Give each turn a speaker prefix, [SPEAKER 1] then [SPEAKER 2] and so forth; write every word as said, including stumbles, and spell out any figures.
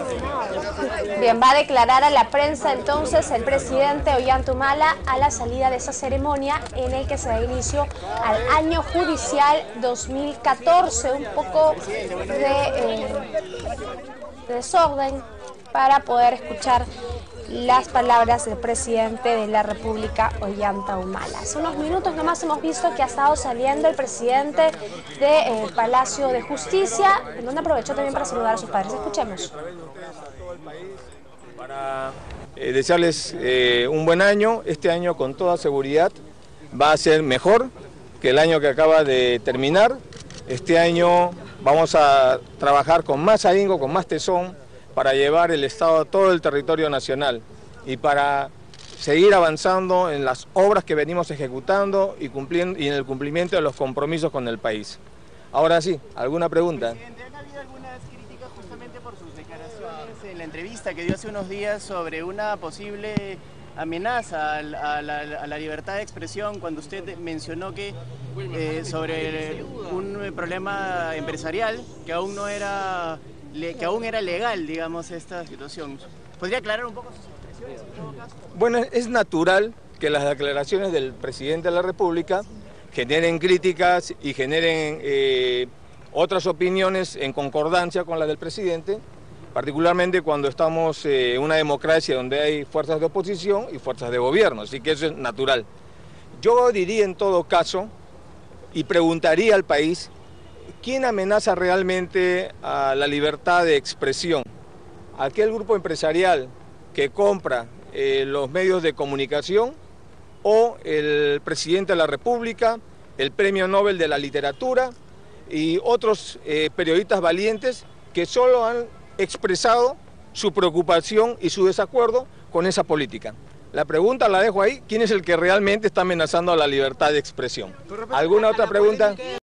[SPEAKER 1] Bien, va a declarar a la prensa entonces el presidente Ollanta Humala a la salida de esa ceremonia en el que se da inicio al año judicial dos mil catorce. Un poco de, eh, de desorden para poder escuchar las palabras del presidente de la República, Ollanta Humala. Hace unos minutos nomás hemos visto que ha estado saliendo el presidente del eh, Palacio de Justicia, en donde aprovechó también para saludar a sus padres. Escuchemos.
[SPEAKER 2] Para eh, desearles eh, un buen año. Este año con toda seguridad va a ser mejor que el año que acaba de terminar. Este año vamos a trabajar con más ahínco, con más tesón, para llevar el Estado a todo el territorio nacional y para seguir avanzando en las obras que venimos ejecutando y, cumpliendo, y en el cumplimiento de los compromisos con el país. Ahora sí, ¿alguna pregunta?
[SPEAKER 3] Presidente, ¿han habido algunas críticas justamente por sus declaraciones en la entrevista que dio hace unos días sobre una posible amenaza a la, a la, a la libertad de expresión, cuando usted mencionó que eh, sobre un problema empresarial que aún no era... que aún era legal, digamos, esta situación? ¿Podría aclarar un poco sus expresiones en todo caso?
[SPEAKER 2] Bueno, es natural que las declaraciones del presidente de la República generen críticas y generen eh, otras opiniones en concordancia con las del presidente, particularmente cuando estamos en eh, una democracia donde hay fuerzas de oposición y fuerzas de gobierno, así que eso es natural. Yo diría en todo caso, y preguntaría al país, ¿quién amenaza realmente a la libertad de expresión? ¿Aquel grupo empresarial que compra eh, los medios de comunicación o el presidente de la República, el Premio Nobel de la Literatura y otros eh, periodistas valientes que solo han expresado su preocupación y su desacuerdo con esa política? La pregunta la dejo ahí, ¿quién es el que realmente está amenazando a la libertad de expresión? ¿Alguna otra pregunta?